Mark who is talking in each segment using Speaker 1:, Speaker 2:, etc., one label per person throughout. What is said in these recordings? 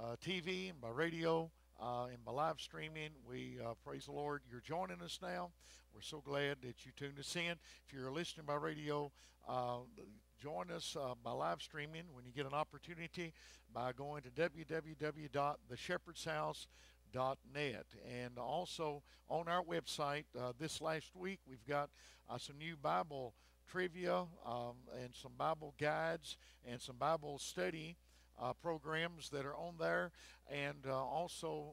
Speaker 1: TV and by radio and by live streaming. We praise the Lord. You're joining us now. We're so glad that you tuned us in. If you're listening by radio, join us by live streaming when you get an opportunity by going to www.theshepherdshouse.net. And also on our website this last week, we've got some new Bible trivia and some Bible guides and some Bible study programs that are on there, and also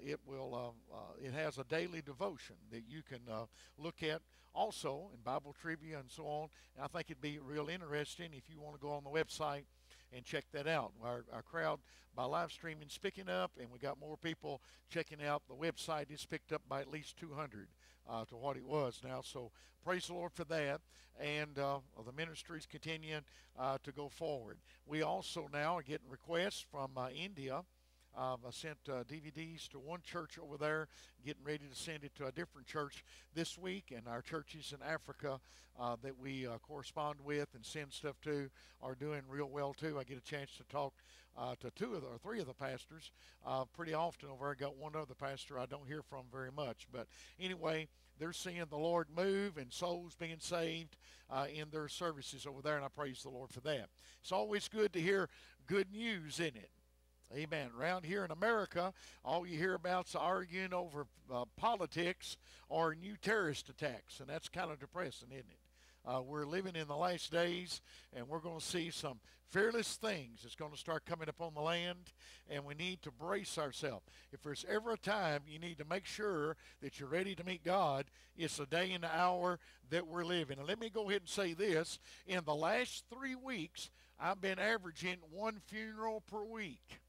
Speaker 1: it has a daily devotion that you can look at also in Bible trivia and so on. And I think it'd be real interesting if you want to go on the website and check that out. Our crowd by live streaming is picking up, and we got more people checking out the website. It's picked up by at least 200 to what it was now. So praise the Lord for that. And the ministry is continuing to go forward. We also now are getting requests from India. I sent DVDs to one church over there, getting ready to send it to a different church this week. And our churches in Africa that we correspond with and send stuff to are doing real well too. I get a chance to talk to three of the pastors pretty often over there. I got one other pastor I don't hear from very much. But anyway, they're seeing the Lord move and souls being saved in their services over there, and I praise the Lord for that. It's always good to hear good news in it. Amen. Around here in America, all you hear about is arguing over politics or new terrorist attacks, and that's kind of depressing, isn't it? We're living in the last days, and we're going to see some fearless things that's going to start coming up on the land, and we need to brace ourselves. If there's ever a time you need to make sure that you're ready to meet God, it's the day and the hour that we're living. And let me go ahead and say this. In the last 3 weeks, I've been averaging one funeral per week.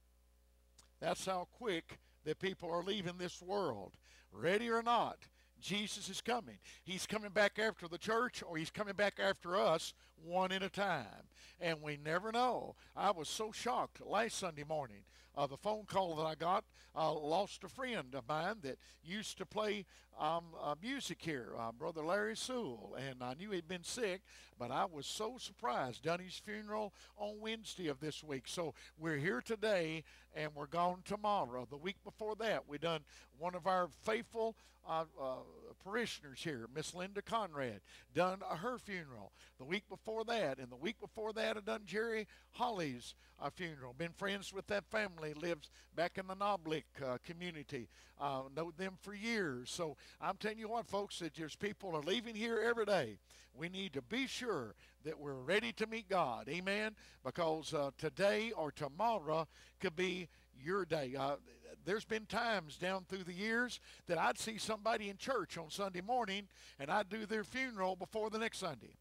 Speaker 1: That's how quick that people are leaving this world. Ready or not, Jesus is coming. He's coming back after the church, or he's coming back after us one at a time. And we never know. I was so shocked last Sunday morning. The phone call that I got, lost a friend of mine that used to play music here, Brother Larry Sewell, and I knew he'd been sick, but I was so surprised. Done his funeral on Wednesday of this week. So we're here today, and we're gone tomorrow. The week before that, we done one of our faithful parishioners here, Miss Linda Conrad, done her funeral. The week before that, and the week before that, I done Jerry Holly's funeral. Been friends with that family, lives back in the Noblick community. Know them for years. So I'm telling you what, folks, that there's people are leaving here every day. We need to be sure that we're ready to meet God. Amen? Because today or tomorrow could be your day. There's been times down through the years that I'd see somebody in church on Sunday morning, and I'd do their funeral before the next Sunday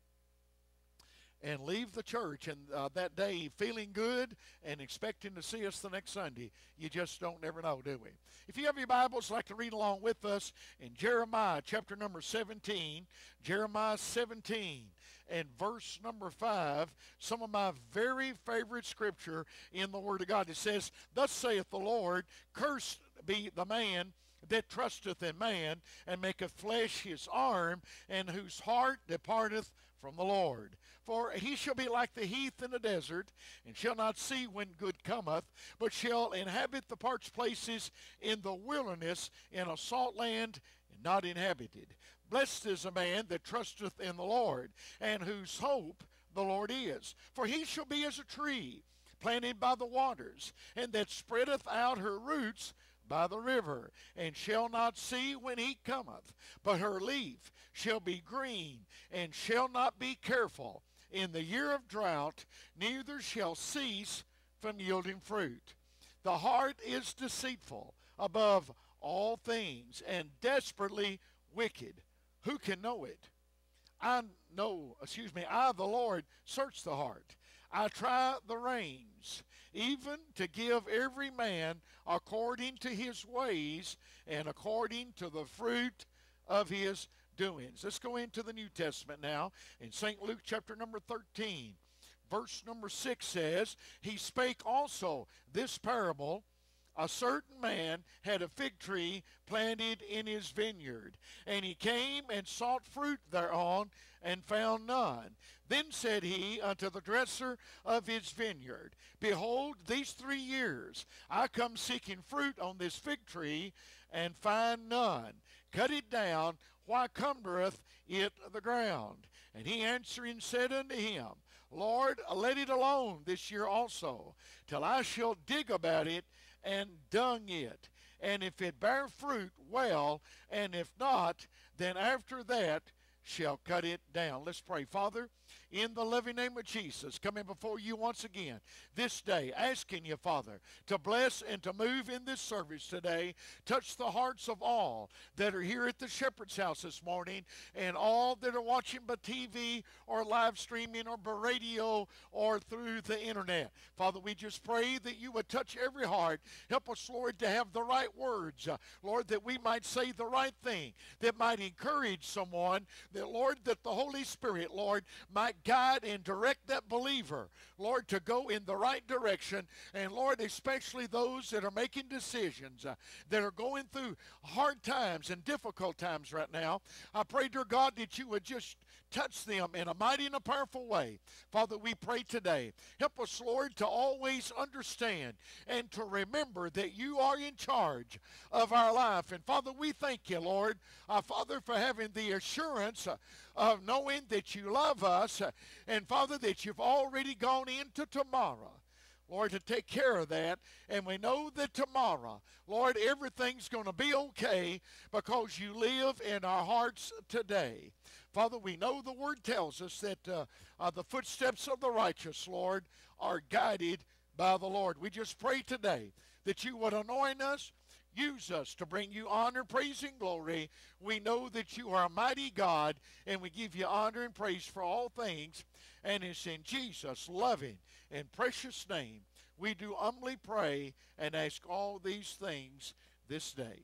Speaker 1: and leave the church and that day feeling good and expecting to see us the next Sunday. You just don't never know, do we? If you have your Bibles, I'd like to read along with us in Jeremiah chapter number 17, Jeremiah 17 and verse number 5, some of my very favorite scripture in the Word of God. It says, "Thus saith the Lord, cursed be the man that trusteth in man, and maketh flesh his arm, and whose heart departeth from the Lord. For he shall be like the heath in the desert, and shall not see when good cometh, but shall inhabit the parched places in the wilderness, in a salt land, and not inhabited. Blessed is a man that trusteth in the Lord, and whose hope the Lord is. For he shall be as a tree planted by the waters, and that spreadeth out her roots by the river, and shall not see when heat cometh, but her leaf shall be green, and shall not be careful in the year of drought, neither shall cease from yielding fruit. The heart is deceitful above all things, and desperately wicked. Who can know it? I, the Lord, search the heart. I try the reins, even to give every man according to his ways and according to the fruit of his doings." Let's go into the New Testament now. In St. Luke chapter number 13, verse number 6 says, "He spake also this parable a certain man had a fig tree planted in his vineyard, and he came and sought fruit thereon, and found none. Then said he unto the dresser of his vineyard, Behold, these 3 years I come seeking fruit on this fig tree, and find none. Cut it down, why cumbereth it the ground? And he answering said unto him, Lord, let it alone this year also, till I shall dig about it and dung it. And if it bear fruit, well, and if not, then after that shall cut it down. Let's pray. Father, in the loving name of Jesus, coming before you once again this day, asking you, Father, to bless and to move in this service today. Touch the hearts of all that are here at the Shepherd's House this morning, and all that are watching by TV or live streaming or by radio or through the internet. Father, we just pray that you would touch every heart. Help us, Lord, to have the right words, Lord, that we might say the right thing, that might encourage someone, that, Lord, that the Holy Spirit, Lord, might guide and direct that believer, Lord, to go in the right direction. And Lord, especially those that are making decisions, that are going through hard times and difficult times right now, I pray, dear God, that you would just touch them in a mighty and a powerful way. Father, we pray today. Help us, Lord, to always understand and to remember that you are in charge of our life. And Father, we thank you, Lord, Father, for having the assurance of knowing that you love us, and Father, that you've already gone into tomorrow, Lord, to take care of that. And we know that tomorrow, Lord, everything's going to be okay because you live in our hearts today. Father, we know the word tells us that the footsteps of the righteous, Lord, are guided by the Lord. We just pray today that you would anoint us, use us to bring you honor, praise, and glory. We know that you are a mighty God, and we give you honor and praise for all things. And it's in Jesus' loving and precious name we do humbly pray and ask all these things this day.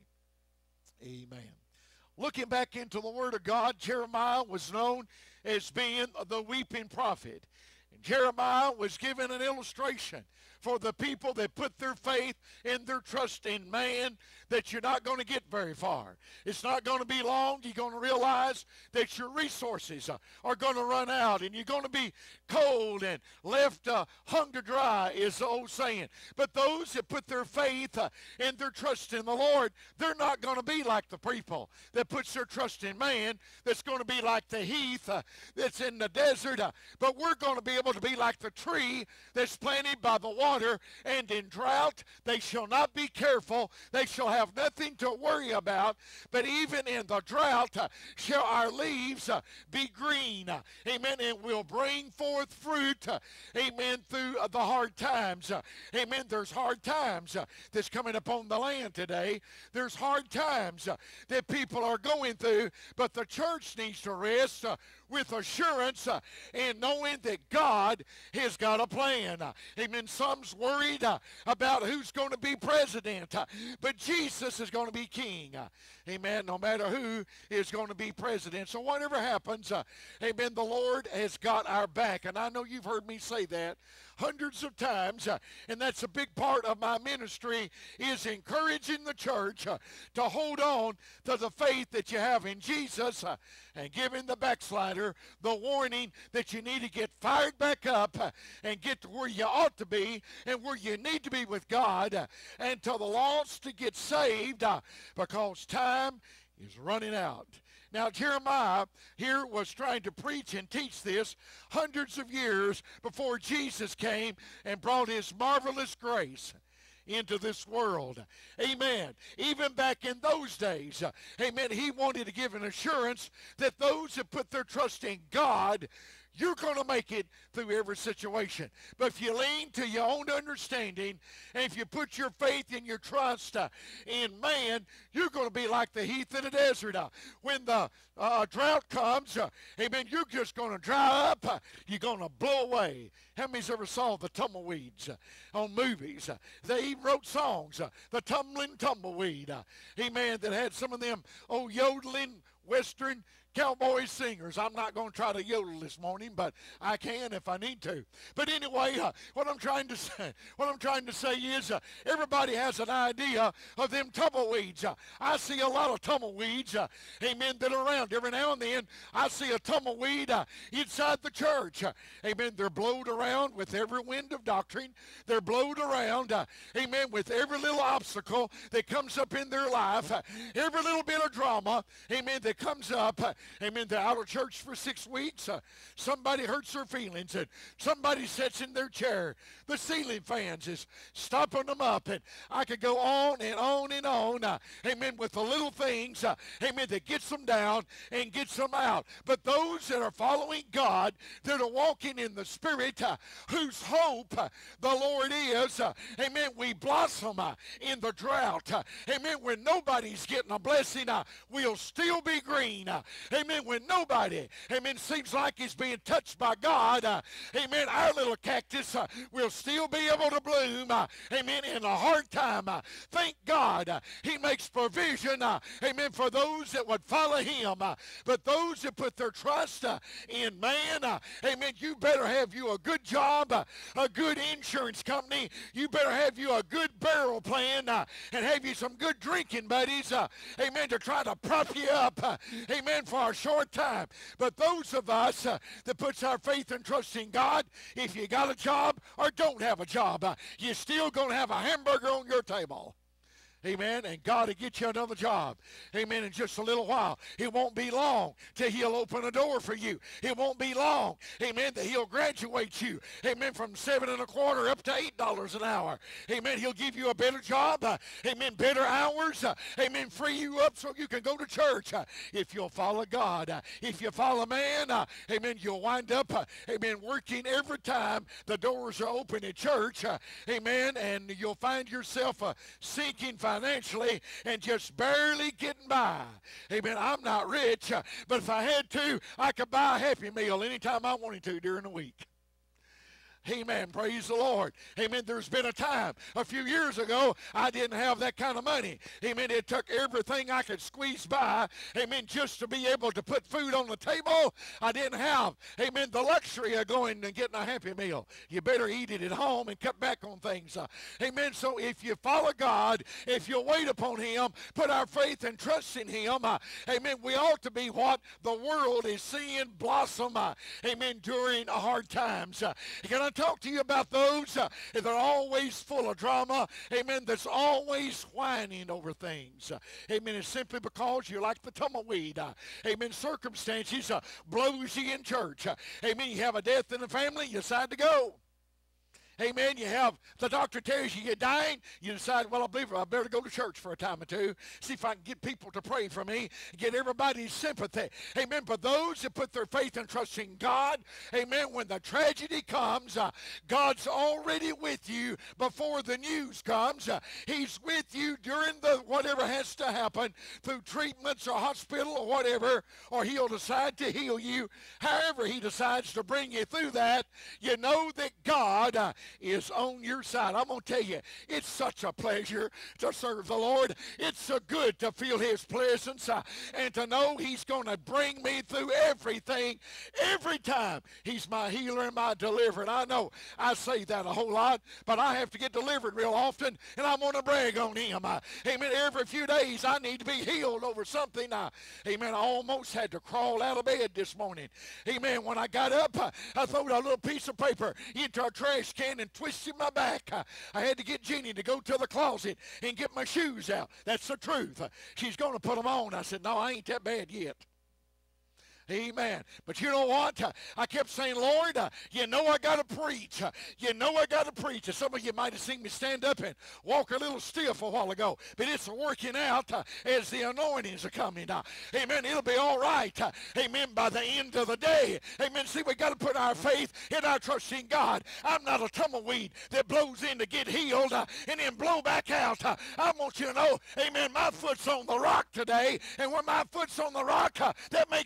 Speaker 1: Amen. Looking back into the Word of God, Jeremiah was known as being the weeping prophet. And Jeremiah was given an illustration for the people that put their faith and their trust in man, that you're not going to get very far. It's not going to be long. You're going to realize that your resources are going to run out, and you're going to be cold and left hung to dry, is the old saying. But those that put their faith and their trust in the Lord, they're not going to be like the people that puts their trust in man, that's going to be like the heath that's in the desert. But we're going to be able to be like the tree that's planted by the water, and in drought they shall not be careful. They shall have nothing to worry about, but even in the drought shall our leaves be green. Amen. And will bring forth fruit. Amen. Through the hard times. Amen. There's hard times that's coming upon the land today. There's hard times that people are going through, but the church needs to rest with assurance in knowing that God has got a plan. Amen. Some's worried about who's going to be president, but Jesus is going to be king. Amen. No matter who is going to be president. So whatever happens, amen, the Lord has got our back. And I know you've heard me say that hundreds of times, and that's a big part of my ministry, is encouraging the church to hold on to the faith that you have in Jesus, and giving the backslider the warning that you need to get fired back up and get to where you ought to be and where you need to be with God, and to the lost to get saved, because time is running out. Now, Jeremiah here was trying to preach and teach this hundreds of years before Jesus came and brought his marvelous grace into this world. Amen. Even back in those days, amen, he wanted to give an assurance that those that put their trust in God, you're going to make it through every situation. But if you lean to your own understanding, and if you put your faith and your trust in man, you're going to be like the heath in the desert. When the drought comes, amen, you're just going to dry up. You're going to blow away. How many's ever saw the tumbleweeds on movies? They even wrote songs, the tumbling tumbleweed. Amen, that had some of them old yodeling Western cowboy singers. I'm not going to try to yodel this morning, but I can if I need to. But anyway, what I'm trying to say is everybody has an idea of them tumbleweeds. I see a lot of tumbleweeds, amen, that are around. Every now and then I see a tumbleweed inside the church. Amen. They're blowed around with every wind of doctrine. They're blowed around, amen, with every little obstacle that comes up in their life, every little bit of drama, amen, that comes up. Amen. They're out of church for 6 weeks. Somebody hurts their feelings, and somebody sits in their chair. The ceiling fans is stopping them up, and I could go on and on and on, amen, with the little things, amen, that gets them down and gets them out. But those that are following God, that are walking in the Spirit, whose hope the Lord is, amen, we blossom in the drought. Amen. When nobody's getting a blessing, we'll still be green. Amen. When nobody, amen, seems like he's being touched by God, amen, our little cactus will still be able to bloom, amen, in a hard time. Thank God he makes provision, amen, for those that would follow him. But those that put their trust in man, amen, you better have you a good job, a good insurance company. You better have you a good burial plan, and have you some good drinking buddies, amen, to try to prop you up, amen, for a short time. But those of us that puts our faith and trust in God, if you got a job or don't have a job, you're still going to have a hamburger on your table. Amen. And God will get you another job. Amen. In just a little while. It won't be long till he'll open a door for you. It won't be long. Amen. That he'll graduate you. Amen. From $7.25 up to $8 an hour. Amen. He'll give you a better job. Amen. Better hours. Amen. Free you up so you can go to church. If you'll follow God. If you follow man. Amen. You'll wind up. Amen. Working every time the doors are open in church. Amen. And you'll find yourself sinking financially and just barely getting by. Amen. I'm not rich, but if I had to, I could buy a Happy Meal anytime I wanted to during the week. Amen. Praise the Lord. Amen. There's been a time a few years ago I didn't have that kind of money. Amen. It took everything I could squeeze by. Amen. Just to be able to put food on the table. I didn't have, amen, the luxury of going and getting a Happy Meal. You better eat it at home and cut back on things. Amen. So if you follow God, if you wait upon him, put our faith and trust in him, amen, we ought to be what the world is seeing blossom, amen, during hard times. Can I talk to you about those that are always full of drama, amen, that's always whining over things. Amen. It's simply because you're like the tumbleweed. Amen. Circumstances blows you in church. Amen. You have a death in the family, you decide to go. Amen. You have, the doctor tells you you're dying. You decide, well, I believe I better go to church for a time or two. See if I can get people to pray for me. Get everybody's sympathy. Amen. But those that put their faith and trust in God, amen, when the tragedy comes, God's already with you before the news comes. He's with you during the whatever has to happen through treatments or hospital or whatever, or he'll decide to heal you. However he decides to bring you through that, you know that God is on your side. I'm going to tell you, it's such a pleasure to serve the Lord. It's so good to feel his presence and to know he's going to bring me through everything every time. He's my healer and my deliverer. And I know I say that a whole lot, but I have to get delivered real often, and I'm going to brag on him. Amen. Every few days I need to be healed over something. Amen. I almost had to crawl out of bed this morning. Amen. When I got up, I threw a little piece of paper into a trash can and twisted my back. I had to get Jeannie to go to the closet and get my shoes out. That's the truth. She's going to put them on. I said, no, I ain't that bad yet. Amen. But you know what? I kept saying, Lord, you know I got to preach. You know I got to preach. And some of you might have seen me stand up and walk a little stiff a while ago. But it's working out as the anointings are coming. Amen. It'll be all right. Amen. By the end of the day. Amen. See, we got to put our faith and our trust in God. I'm not a tumbleweed that blows in to get healed and then blow back out. I want you to know, amen, my foot's on the rock today. And when my foot's on the rock, that makes me a rock.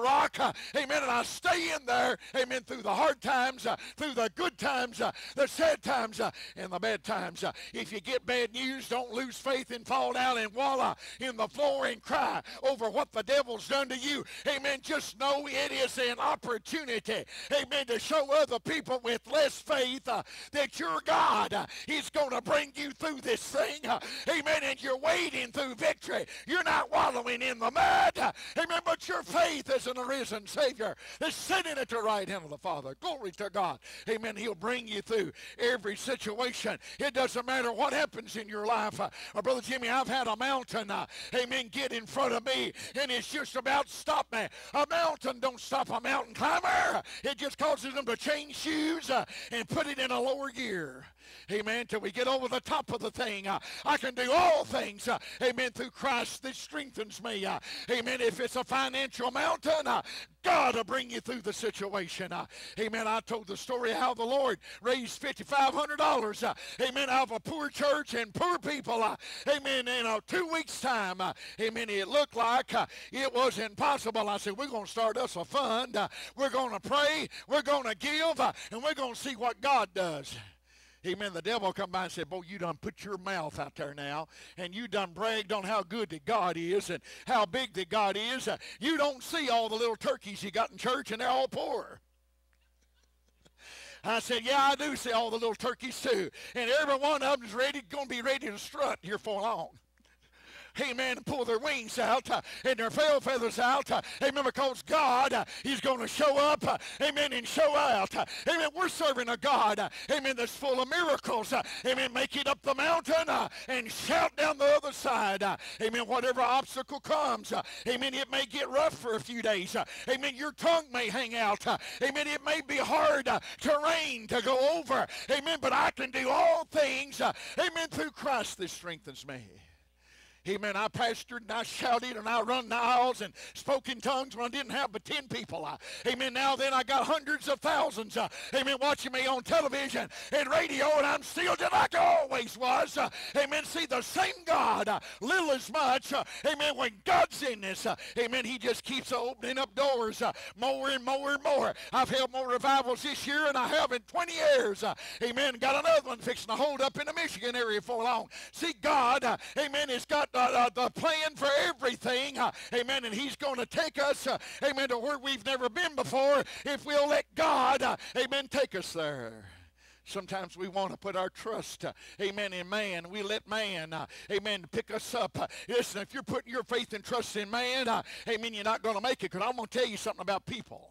Speaker 1: rock, amen, and I stay in there, amen, through the hard times, through the good times, the sad times, and the bad times. If you get bad news, don't lose faith and fall down and wallow in the floor and cry over what the devil's done to you. Amen. Just know it is an opportunity, amen, to show other people with less faith that your God is going to bring you through this thing. Amen. And you're wading through victory. You're not wallowing in the mud. Amen. But your faith is in a risen Savior that's sitting at the right hand of the Father. Glory to God. Amen. He'll bring you through every situation. It doesn't matter what happens in your life. Brother Jimmy, I've had a mountain, amen, get in front of me, and it's just about stop me. A mountain don't stop a mountain climber. It just causes them to change shoes and put it in a lower gear. Amen. Till we get over the top of the thing. I can do all things, amen, through Christ that strengthens me. Amen. If it's a financial mountain, God will bring you through the situation. Amen. I told the story how the Lord raised $5,500, amen, out of a poor church and poor people. Amen. In 2 weeks' time, amen, it looked like it was impossible. I said, we're going to start us a fund. We're going to pray. We're going to give. And we're going to see what God does. Amen. The devil come by and said, boy, you done put your mouth out there now, and you done bragged on how good that God is and how big that God is. You don't see all the little turkeys you got in church, and they're all poor. I said, yeah, I do see all the little turkeys too. And every one of them is going to be ready to strut here for long. Amen, and pull their wings out and their tail feathers out. Amen, because God is going to show up, amen, and show out. Amen, we're serving a God, amen, that's full of miracles. Amen, make it up the mountain and shout down the other side. Amen, whatever obstacle comes, amen, it may get rough for a few days. Amen, your tongue may hang out. Amen, it may be hard terrain to go over. Amen, but I can do all things, amen, through Christ that strengthens me. Amen. I pastored and I shouted and I run the aisles and spoke in tongues when I didn't have but 10 people. Amen. Now then I got hundreds of thousands, amen, watching me on television and radio, and I'm still just like I always was. Amen. See, the same God, little as much, amen, when God's in this, amen, he just keeps opening up doors more and more and more. I've held more revivals this year than I have in 20 years. Amen. Got another one fixing to hold up in the Michigan area for long. See, God, amen, has got the plan for everything, amen, and he's going to take us, amen, to where we've never been before if we'll let God, amen, take us there. Sometimes we want to put our trust, amen, in man. We let man, amen, pick us up. Listen, if you're putting your faith and trust in man, amen, you're not going to make it, because I'm going to tell you something about people.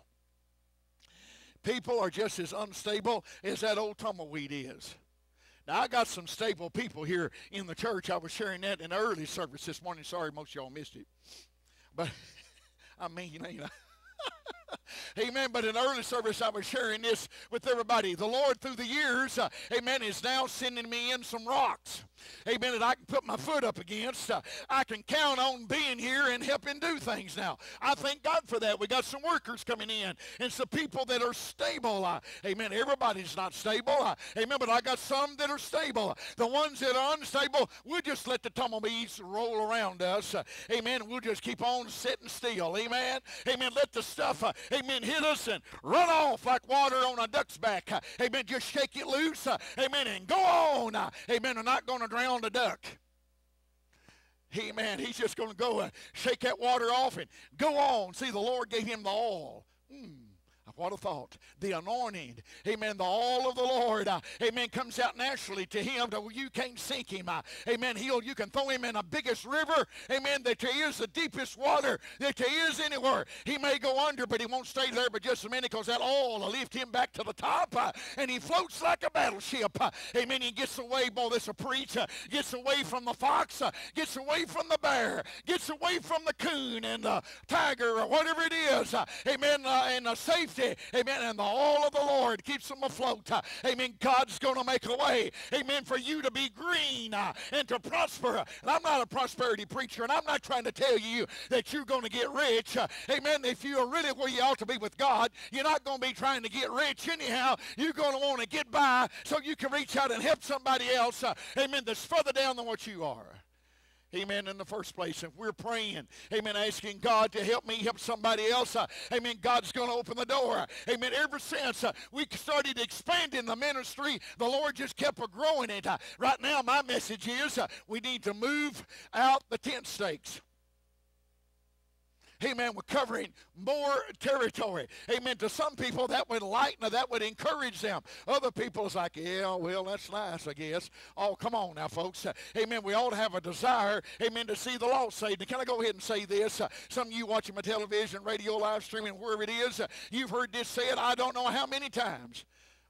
Speaker 1: People are just as unstable as that old tumbleweed is. Now, I got some stable people here in the church. I was sharing that in the early service this morning. Sorry, most of y'all missed it. But, I mean, you know. Amen. But in the early service, I was sharing this with everybody. The Lord, through the years, amen, is now sending me in some rocks. Amen, that I can put my foot up against. I can count on being here and helping do things now. I thank God for that. We got some workers coming in and some people that are stable. Amen. Everybody's not stable. Amen, but I got some that are stable. The ones that are unstable, we'll just let the tumbleweeds roll around us. Amen. We'll just keep on sitting still. Amen. Amen. Let the stuff, amen, hit us and run off like water on a duck's back. Amen. Just shake it loose. Amen. And go on. Amen. We're not going to drown the duck. Amen. He's just going to go and shake that water off and go on. See, the Lord gave him the oil. What a thought. The anointing, amen, the oil of the Lord, amen, comes out naturally to him to where you can't sink him. Amen. You can throw him in the biggest river, amen, that there is, the deepest water that there is anywhere. He may go under, but he won't stay there but just a minute, because that oil will lift him back to the top, and he floats like a battleship. Amen. He gets away, boy, this will preach, gets away from the fox, gets away from the bear, gets away from the coon and the tiger or whatever it is. Amen. And the safety. Amen. And the oil of the Lord keeps them afloat. Amen. God's going to make a way. Amen. For you to be green and to prosper. And I'm not a prosperity preacher, and I'm not trying to tell you that you're going to get rich. Amen. If you are really where you ought to be with God, you're not going to be trying to get rich anyhow. You're going to want to get by so you can reach out and help somebody else. Amen. That's further down than what you are. Amen, in the first place. If we're praying, amen, asking God to help me, help somebody else, amen, God's going to open the door. Amen, ever since we started expanding the ministry, the Lord just kept growing it. Right now, my message is we need to move out the tent stakes. Amen, we're covering more territory. Amen, to some people that would lighten, that would encourage them. Other people is like, yeah, well, that's nice, I guess. Oh, come on now, folks. Amen, we ought to have a desire, amen, to see the lost saved. And can I go ahead and say this? Some of you watching my television, radio, live streaming, wherever it is, you've heard this said I don't know how many times.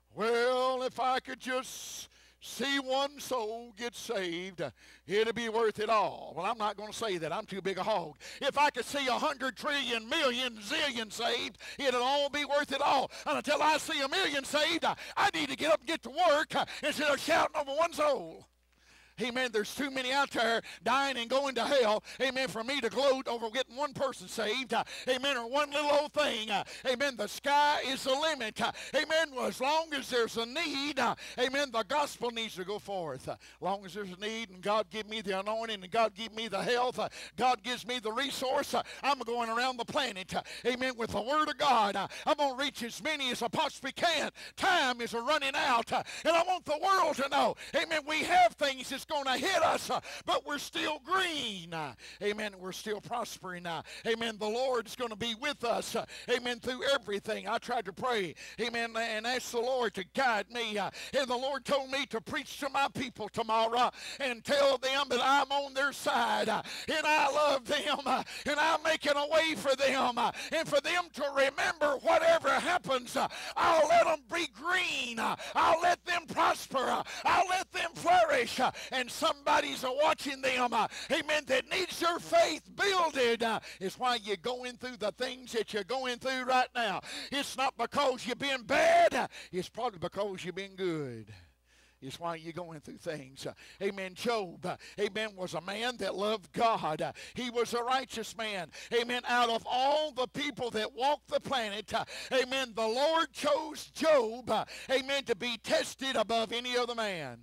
Speaker 1: Well, if I could just see one soul get saved, it'll be worth it all. Well, I'm not going to say that. I'm too big a hog. If I could see 100 trillion, million, zillion saved, it'll all be worth it all. And until I see a million saved, I need to get up and get to work instead of shouting over one soul. Amen, there's too many out there dying and going to hell, amen, for me to gloat over getting one person saved, amen, or one little old thing. Amen, the sky is the limit. Amen, well, as long as there's a need, amen, the gospel needs to go forth. As long as there's a need and God give me the anointing and God give me the health, God gives me the resource, I'm going around the planet, amen, with the word of God. I'm going to reach as many as I possibly can. Time is running out, and I want the world to know, amen, we have things that's going to hit us, but we're still green. Amen. We're still prospering. Amen. The Lord's going to be with us. Amen. Through everything. I tried to pray. Amen. And ask the Lord to guide me. And the Lord told me to preach to my people tomorrow and tell them that I'm on their side and I love them and I'm making a way for them and for them to remember whatever happens, I'll let them be green. I'll let them prosper. I'll let them flourish. And somebody's watching them, amen, that needs your faith builded. Is why you're going through the things that you're going through right now. It's not because you've been bad. It's probably because you've been good. It's why you're going through things. Amen. Job, amen, was a man that loved God. He was a righteous man. Amen. Out of all the people that walked the planet, amen, the Lord chose Job, amen, to be tested above any other man.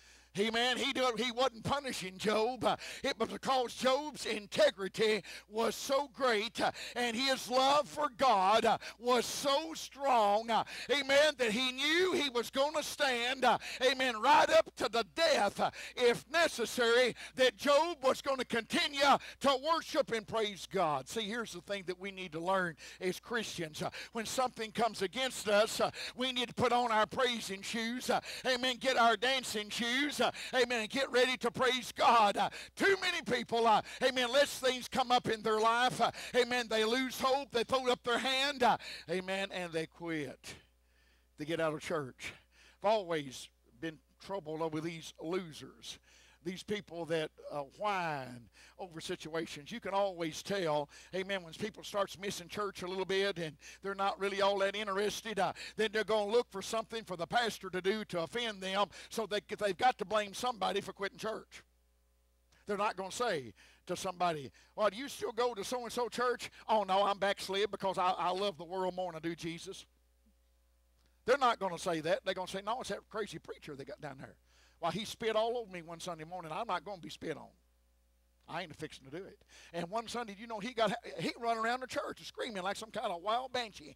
Speaker 1: Amen. He wasn't punishing Job. It was because Job's integrity was so great and his love for God was so strong, amen, that he knew he was going to stand, amen, right up to the death, if necessary, that Job was going to continue to worship and praise God. See, here's the thing that we need to learn as Christians. When something comes against us, we need to put on our praising shoes, amen, get our dancing shoes, amen, and get ready to praise God. Too many people, amen, let things come up in their life, amen, they lose hope, they throw up their hand, amen, and they quit. They get out of church. I've always been troubled over these losers. These people that whine over situations. You can always tell, amen, when people starts missing church a little bit and they're not really all that interested, then they're going to look for something for the pastor to do to offend them, so they've got to blame somebody for quitting church. They're not going to say to somebody, well, do you still go to so-and-so church? Oh, no, I'm backslid because I love the world more than I do Jesus. They're not going to say that. They're going to say, no, it's that crazy preacher they got down there. Well, he spit all over me one Sunday morning. I'm not going to be spit on. I ain't fixing to do it. And one Sunday, you know, he run around the church screaming like some kind of wild banshee.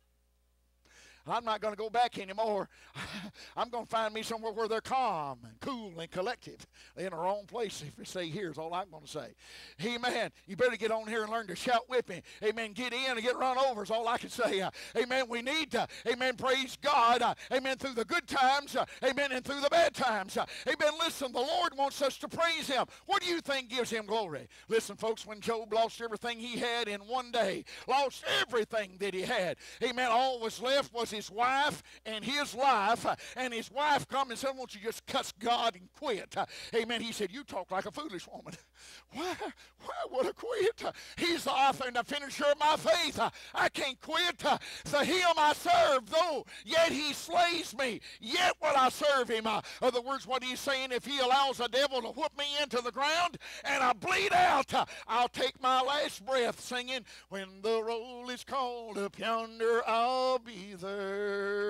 Speaker 1: I'm not going to go back anymore. I'm going to find me somewhere where they're calm and cool and collective. They're in the wrong place if they say here's all I'm going to say. Amen. You better get on here and learn to shout with me. Amen. Get in and get run over is all I can say. Amen. We need to, amen, praise God. Amen. Through the good times. Amen. And through the bad times. Amen. Listen, the Lord wants us to praise him. What do you think gives him glory? Listen, folks, when Job lost everything he had in one day, lost everything that he had, amen, all was left was his wife and his life, and his wife come and said, won't you just cuss God and quit? Amen. He said, you talk like a foolish woman. Why would I quit? He's the author and the finisher of my faith. I can't quit. To him I serve, though yet he slays me, yet will I serve him. In other words, what he's saying, if he allows the devil to whip me into the ground and I bleed out, I'll take my last breath singing, when the roll is called up yonder, I'll be there.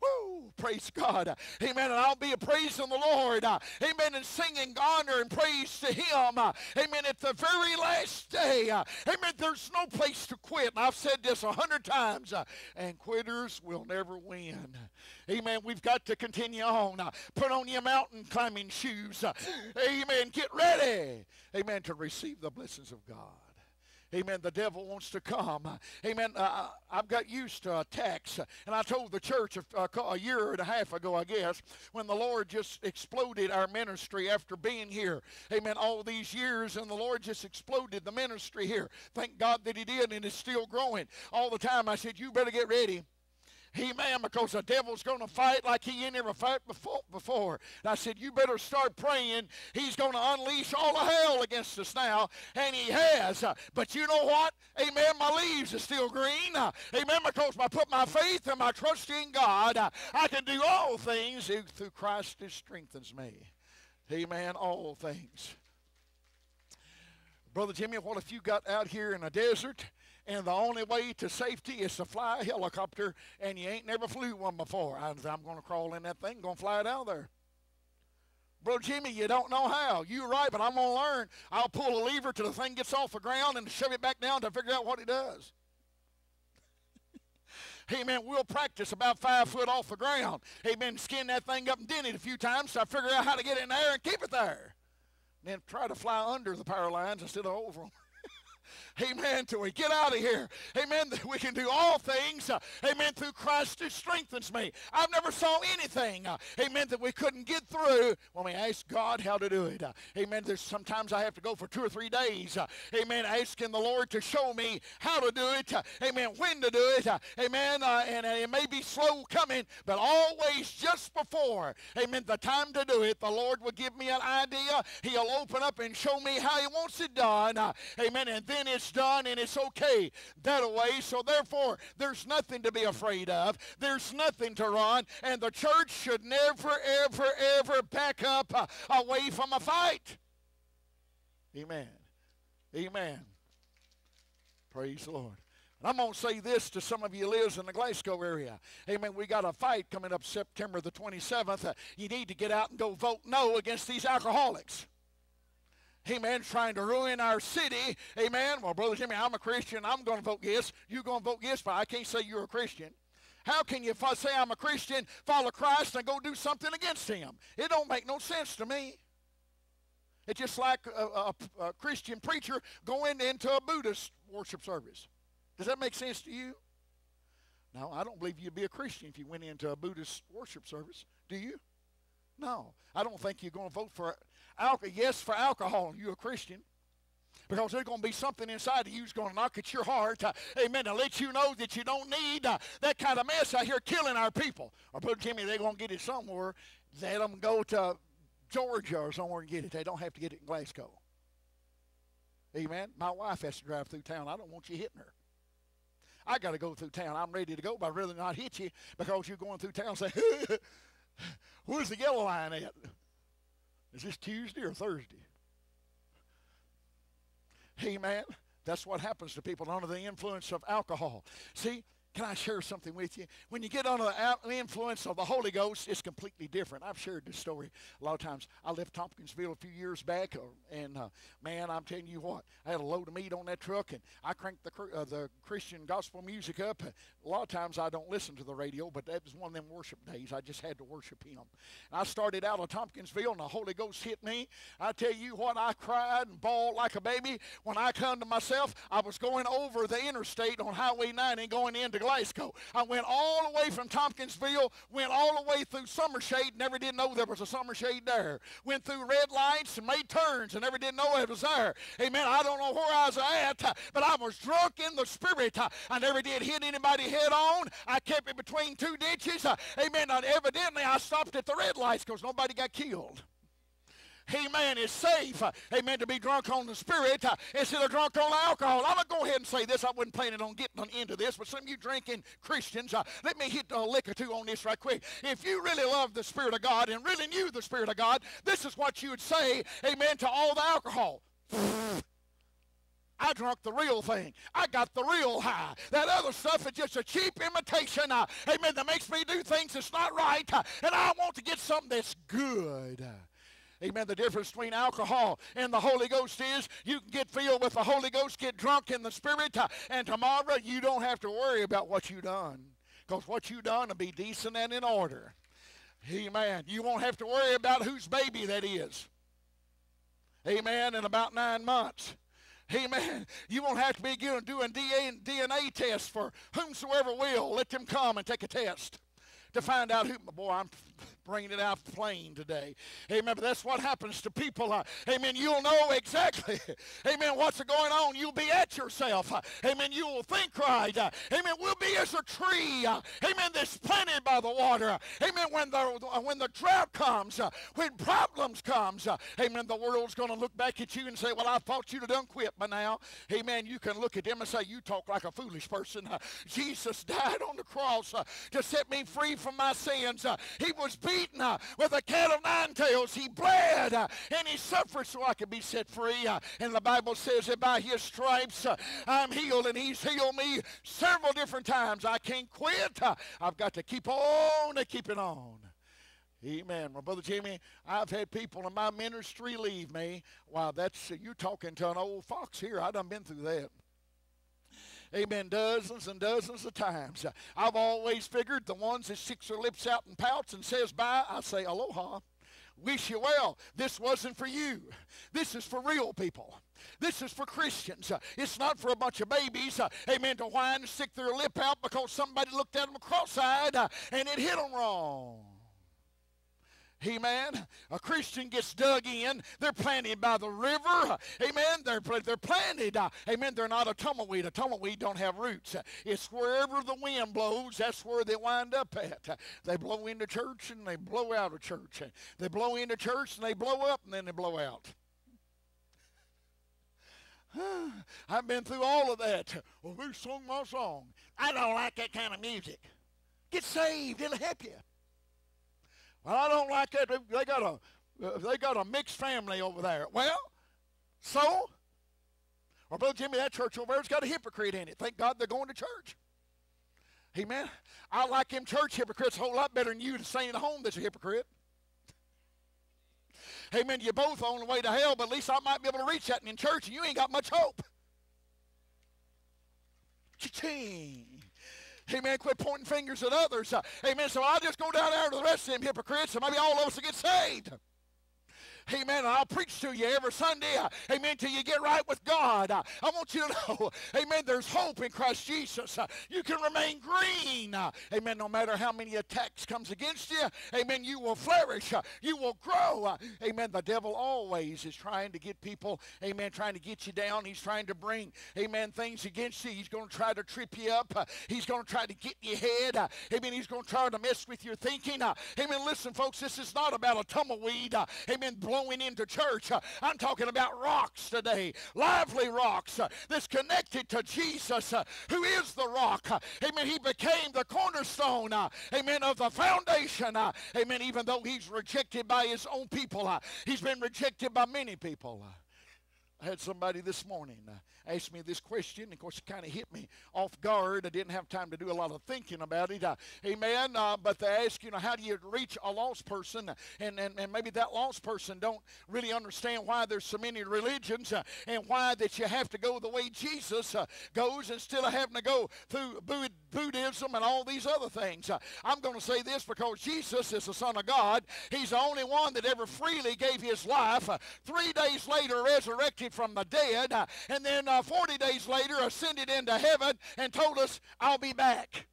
Speaker 1: Woo! Praise God. Amen. And I'll be praising the Lord. Amen. And singing honor and praise to Him. Amen. At the very last day. Amen. There's no place to quit. And I've said this 100 times. And quitters will never win. Amen. We've got to continue on. Put on your mountain climbing shoes. Amen. Get ready. Amen. To receive the blessings of God. Amen. The devil wants to come. Amen. I've got used to attacks. And I told the church a year and a half ago, I guess, when the Lord just exploded our ministry after being here. Amen. All these years, and the Lord just exploded the ministry here. Thank God that He did, and it's still growing. All the time I said, you better get ready. Amen, because the devil's going to fight like he ain't never fought before. And I said, you better start praying. He's going to unleash all of hell against us now, and he has. But you know what? Amen, my leaves are still green. Amen, because I put my faith and my trust in God, I can do all things through Christ who strengthens me. Amen, all things. Brother Jimmy, what if you got out here in a desert, and the only way to safety is to fly a helicopter, and you ain't never flew one before? I'm going to crawl in that thing, going to fly it out there. Brother Jimmy, you don't know how. You're right, but I'm going to learn. I'll pull a lever till the thing gets off the ground and shove it back down to figure out what it does. Amen. We'll practice about 5 foot off the ground. Amen. Skin that thing up and dent it a few times so I figure out how to get it in there and keep it there. And then try to fly under the power lines instead of over them. Amen. Till we get out of here. Amen. We can do all things. Amen. Through Christ who strengthens me. I've never saw anything. Amen. That we couldn't get through when we ask God how to do it. Amen. There's sometimes I have to go for 2 or 3 days. Amen. Asking the Lord to show me how to do it. Amen. When to do it. Amen. And it may be slow coming, but always just before. Amen. The time to do it, the Lord will give me an idea. He'll open up and show me how He wants it done. Amen. And then it's done, and it's okay that way. So therefore, there's nothing to be afraid of. There's nothing to run, and the church should never, ever, ever back up away from a fight. Amen. Amen. Praise the Lord. And I'm going to say this to some of you lives in the Glasgow area. Amen. We got a fight coming up September the 27th. You need to get out and go vote no against these alcoholics. Amen. Trying to ruin our city. Amen. Well, Brother Jimmy, I'm a Christian. I'm going to vote yes. You're going to vote yes, but I can't say you're a Christian. How can you, if I say I'm a Christian, follow Christ and go do something against Him? It don't make no sense to me. It's just like a Christian preacher going into a Buddhist worship service. Does that make sense to you? No, I don't believe you'd be a Christian if you went into a Buddhist worship service. Do you? No. I don't think you're going to vote for yes for alcohol. You're a Christian. Because there's going to be something inside of you that's going to knock at your heart. Amen. To let you know that you don't need that kind of mess out here killing our people. Or Brother Jimmy, they're going to get it somewhere. Let them go to Georgia or somewhere and get it. They don't have to get it in Glasgow. Amen. My wife has to drive through town. I don't want you hitting her. I got to go through town. I'm ready to go, but I'd rather not hit you because you're going through town and say, where's the yellow line at? Is this Tuesday or Thursday? Amen. That's what happens to people under the influence of alcohol. See, can I share something with you? When you get under the influence of the Holy Ghost, it's completely different. I've shared this story a lot of times. I left Tompkinsville a few years back, and man, I'm telling you what, I had a load of meat on that truck, and I cranked the Christian gospel music up. A lot of times I don't listen to the radio, but that was one of them worship days. I just had to worship Him. And I started out of Tompkinsville, and the Holy Ghost hit me. I tell you what, I cried and bawled like a baby. When I come to myself, I was going over the interstate on Highway 90 going into Glasgow. I went all the way from Tompkinsville, went all the way through Summershade, never did know there was a Summershade there. Went through red lights and made turns and never did know it was there. Amen. I don't know where I was at, but I was drunk in the Spirit. I never did hit anybody head on. I kept it between 2 ditches. Amen. And evidently, I stopped at the red lights because nobody got killed. Amen. It's safe, amen, to be drunk on the Spirit instead of drunk on alcohol. I'm going to go ahead and say this. I wasn't planning on getting into this, but some of you drinking Christians, let me hit a lick or two on this right quick. If you really love the Spirit of God and really knew the Spirit of God, this is what you would say, amen, to all the alcohol. I drunk the real thing. I got the real high. That other stuff is just a cheap imitation, amen, that makes me do things that's not right, and I want to get something that's good. Amen. The difference between alcohol and the Holy Ghost is you can get filled with the Holy Ghost, get drunk in the Spirit, and tomorrow you don't have to worry about what you done, because what you done will be decent and in order. Amen. You won't have to worry about whose baby that is. Amen. In about 9 months. Amen. You won't have to be doing DNA tests for whomsoever will. Let them come and take a test to find out who. Boy, I'm bringing it out plain today. Amen. But that's what happens to people. Amen. You'll know exactly. Amen. What's going on? You'll be at yourself. Amen. You will think right. Amen. We'll be as a tree. Amen. That's planted by the water. Amen. When the drought comes, when problems comes, amen, the world's going to look back at you and say, well, I thought you'd have done quit by now. Amen. You can look at them and say, you talk like a foolish person. Jesus died on the cross to set me free from my sins. He was beaten with a cat of 9 tails. He bled and he suffered so I could be set free. And the Bible says that by his stripes I'm healed, and he's healed me several different times. I can't quit. I've got to keep on and keep it on. Amen. Well, Brother Jimmy, I've had people in my ministry leave me. Wow, you talking to an old fox here. I done been through that. Amen. Dozens and dozens of times. I've always figured the ones that sticks their lips out and pouts and says bye, I say aloha. Wish you well. This wasn't for you. This is for real people. This is for Christians. It's not for a bunch of babies, amen, to whine and stick their lip out because somebody looked at them cross-eyed and it hit them wrong. Amen. A Christian gets dug in. They're planted by the river. Amen. They're planted. Amen. They're not a tumbleweed. A tumbleweed don't have roots. It's wherever the wind blows, that's where they wind up at. They blow into church and they blow out of church. They blow into church and they blow up and then they blow out. I've been through all of that. Well, they sung my song. I don't like that kind of music. Get saved. It'll help you. Well, I don't like that. They got a mixed family over there. Well, so? Well, Brother Jimmy, that church over there's got a hypocrite in it. Thank God they're going to church. Amen. I like them church hypocrites a whole lot better than you to stay in the home that's a hypocrite. Amen. You're both on the way to hell, but at least I might be able to reach that in church, and you ain't got much hope. Cha-ching. Amen. Quit pointing fingers at others. Amen. So I'll just go down there to the rest of them hypocrites, and maybe all of us will get saved. Amen. And I'll preach to you every Sunday. Amen. Till you get right with God. I want you to know, amen, there's hope in Christ Jesus. You can remain green. Amen. No matter how many attacks comes against you. Amen. You will flourish. You will grow. Amen. The devil always is trying to get people, amen, trying to get you down. He's trying to bring, amen, things against you. He's going to try to trip you up. He's going to try to get in your head. Amen. He's going to try to mess with your thinking. Amen. Listen, folks, this is not about a tumbleweed. Amen. Blowing into church. I'm talking about rocks today, lively rocks that's connected to Jesus, who is the rock. Amen. He became the cornerstone, amen, of the foundation. Amen. Even though he's rejected by his own people, he's been rejected by many people. I had somebody this morning ask me this question. Of course, it kind of hit me off guard. I didn't have time to do a lot of thinking about it. Amen. But they ask, how do you reach a lost person? And maybe that lost person don't really understand why there's so many religions and why that you have to go the way Jesus goes instead of having to go through Buddhism and all these other things. I'm going to say this because Jesus is the Son of God. He's the only one that ever freely gave his life. 3 days later, resurrected from the dead, and then 40 days later ascended into heaven and told us, I'll be back.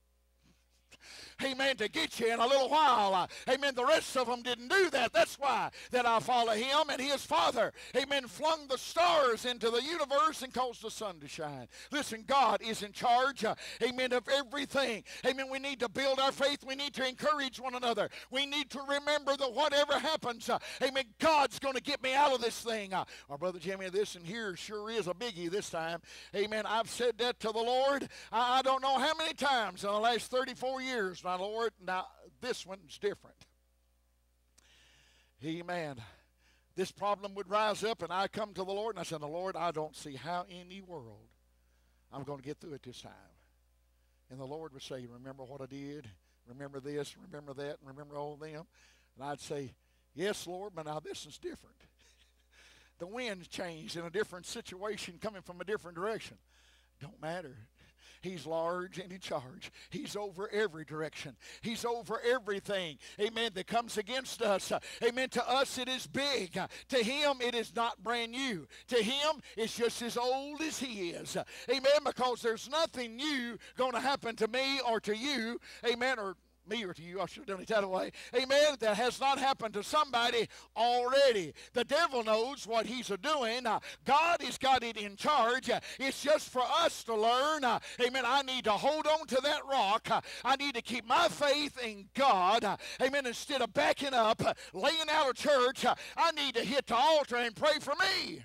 Speaker 1: Amen, to get you in a little while. Amen, the rest of them didn't do that. That's why that I follow him and his Father. Amen, flung the stars into the universe and caused the sun to shine. Listen, God is in charge, amen, of everything. Amen, we need to build our faith. We need to encourage one another. We need to remember that whatever happens, amen, God's going to get me out of this thing. Brother Jimmy, this in here sure is a biggie this time. Amen, I've said that to the Lord. I don't know how many times in the last 34 years. My Lord, now this one's different. Amen. this problem would rise up, and I come to the Lord, and I said, Lord, I don't see how in the world I'm going to get through it this time. And the Lord would say, remember what I did? Remember this, remember that, and remember all of them? And I'd say, yes, Lord, but now this is different. The wind's changed in a different situation coming from a different direction. Don't matter. He's large and in charge. He's over every direction. He's over everything, amen, that comes against us. Amen. To us it is big. To him it is not brand new. To him it's just as old as he is. Amen. Because there's nothing new going to happen to me or to you, amen, or me or to you, I should have done it that way, amen, that has not happened to somebody already. The devil knows what he's doing. God has got it in charge. It's just for us to learn, amen, I need to hold on to that rock. I need to keep my faith in God, amen, instead of backing up, laying out of church. I need to hit the altar and pray for me.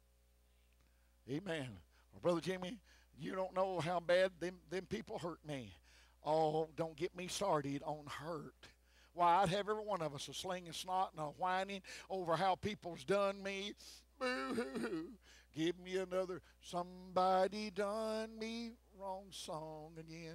Speaker 1: Amen. Well, Brother Jimmy, you don't know how bad them people hurt me. Oh, don't get me started on hurt. Why, I'd have every one of us a slinging snot and a whining over how people's done me. Boo-hoo-hoo. Give me another somebody done me wrong song again.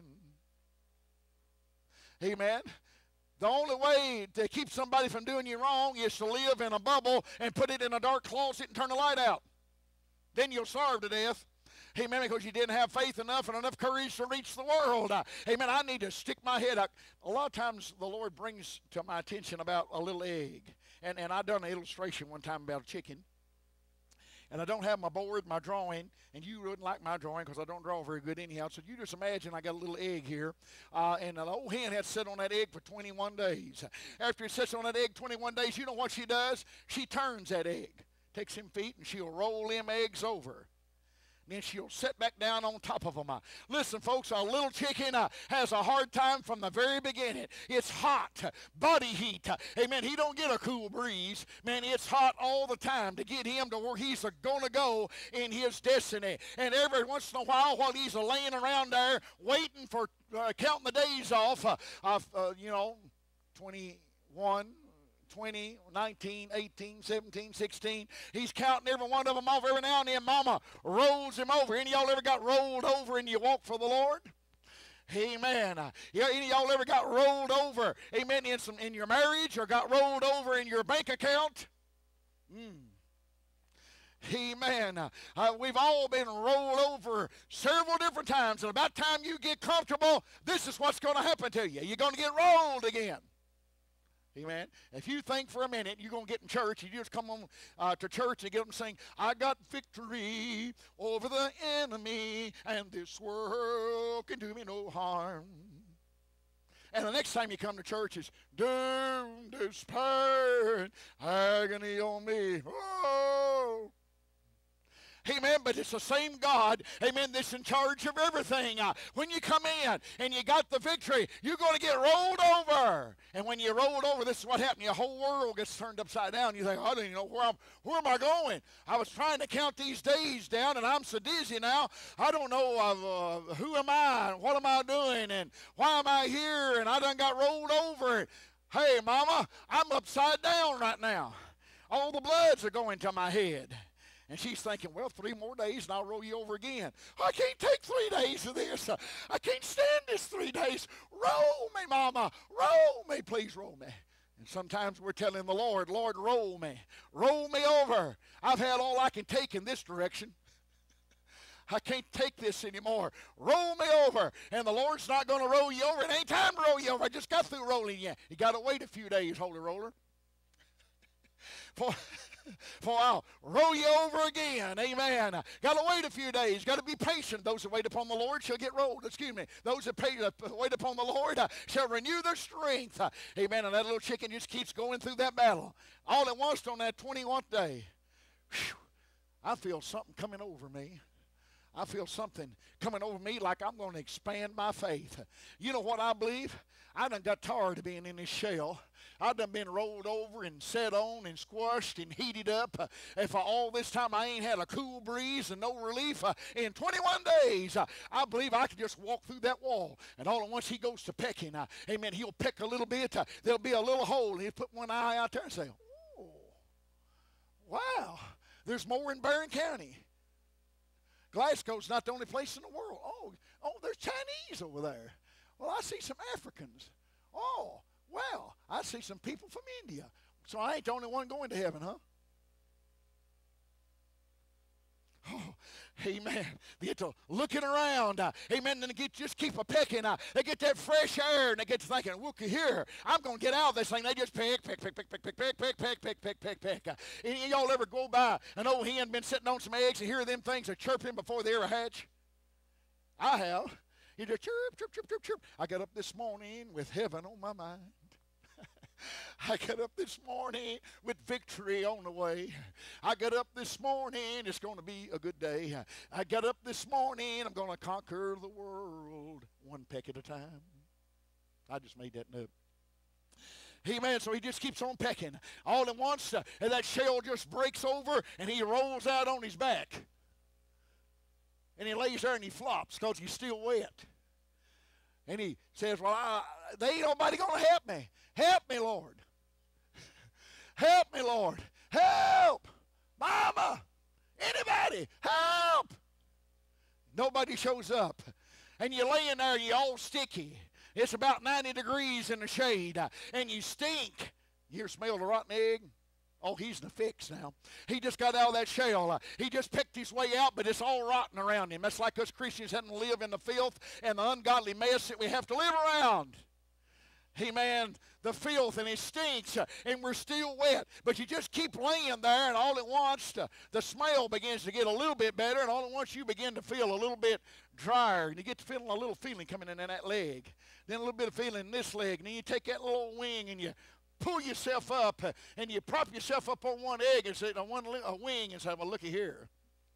Speaker 1: Amen. The only way to keep somebody from doing you wrong is to live in a bubble and put it in a dark closet and turn the light out. Then you'll starve to death. Amen, because you didn't have faith enough and enough courage to reach the world. Amen, I need to stick my head up. A lot of times the Lord brings to my attention about a little egg. And I done an illustration one time about a chicken. And I don't have my board, my drawing, and you wouldn't like my drawing because I don't draw very good anyhow. So you just imagine I got a little egg here. And an old hen had to sit on that egg for 21 days. After it sits on that egg 21 days, you know what she does? She turns that egg, takes them feet, and she'll roll them eggs over. Then she'll sit back down on top of them. Listen, folks, a little chicken has a hard time from the very beginning. It's hot, body heat. Amen. He don't get a cool breeze. Man, it's hot all the time to get him to where he's going to go in his destiny. And every once in a while he's laying around there waiting for, counting the days off, 21, 20, 19, 18, 17, 16. He's counting every one of them off. Every now and then mama rolls him over. Any of y'all ever got rolled over and you walk for the Lord? Amen. Yeah, any of y'all ever got rolled over, amen, in your marriage or got rolled over in your bank account? Amen. We've all been rolled over several different times, and about time you get comfortable, this is what's going to happen to you. You're going to get rolled again. Amen. If you think for a minute you're going to get in church, you just come on to church and get them to sing, I got victory over the enemy, and this world can do me no harm. And the next time you come to church is, doom, despair, agony on me. Oh. Amen, but it's the same God, amen, that's in charge of everything. When you come in and you got the victory, you're going to get rolled over. And when you're rolled over, this is what happened. Your whole world gets turned upside down. You think, I don't even know where am I going? I was trying to count these days down, and I'm so dizzy now. I don't know who am I, and what am I doing, and why am I here, and I done got rolled over. Hey, mama, I'm upside down right now. All the bloods are going to my head. And she's thinking, well, 3 more days and I'll roll you over again. I can't take 3 days of this. I can't stand this 3 days. Roll me, mama. Roll me. Please roll me. And sometimes we're telling the Lord, Lord, roll me. Roll me over. I've had all I can take in this direction. I can't take this anymore. Roll me over. And the Lord's not going to roll you over. It ain't time to roll you over. I just got through rolling you. You got to wait a few days, Holy Roller. For I'll roll you over again. Amen. Got to wait a few days. Got to be patient. Those that wait upon the Lord shall get rolled. Excuse me. Those that wait upon the Lord shall renew their strength. Amen. And that little chicken just keeps going through that battle. All at once on that 21st day, whew, I feel something coming over me. I feel something coming over me like I'm going to expand my faith. You know what I believe? I done got tired of being in this shell. I done been rolled over and set on and squashed and heated up. If all this time I ain't had a cool breeze and no relief, in 21 days, I believe I can just walk through that wall. And all at once he goes to pecking. Amen. He'll peck a little bit. There'll be a little hole. He'll put one eye out there and say, oh, Wow, there's more in Barron County. Glasgow's not the only place in the world. Oh, there's Chinese over there. Well, I see some Africans. Oh, well, I see some people from India. So I ain't the only one going to heaven, huh? Oh, amen. They get to looking around. Amen. And they just keep a pecking. They get that fresh air and they get to thinking, looky here, I'm going to get out of this thing. They just pick. And y'all ever go by an old hen been sitting on some eggs and hear them things are chirping before they ever hatch? I have. You just chirp, chirp, chirp, chirp, chirp. I got up this morning with heaven on my mind. I got up this morning with victory on the way. I got up this morning, it's going to be a good day. I got up this morning, I'm going to conquer the world one peck at a time. I just made that up. Amen. So he just keeps on pecking. All at once, and that shell just breaks over, and he rolls out on his back. And he lays there and he flops because he's still wet. And he says, well, there ain't nobody going to help me. Help me, Lord. Help me, Lord. Help. Mama. Anybody. Help. Nobody shows up. And you're laying there and you're all sticky. It's about 90 degrees in the shade. And you stink. You ever smell the rotten egg? Oh, he's in a fix now. He just got out of that shell. He just picked his way out, but it's all rotten around him. That's like us Christians having to live in the filth and the ungodly mess that we have to live around. Amen. The filth and it stinks and we're still wet. But you just keep laying there and all at once the smell begins to get a little bit better and all at once you begin to feel a little bit drier and you get to feeling a little feeling coming in that leg. Then a little bit of feeling in this leg. And then you take that little wing and you pull yourself up and you prop yourself up on one egg and say, a wing and say, well, looky here.